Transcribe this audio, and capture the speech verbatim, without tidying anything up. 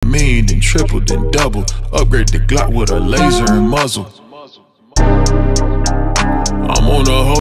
million, then triple, then double. Upgrade the Glock with a laser and muzzle. I'm on a whole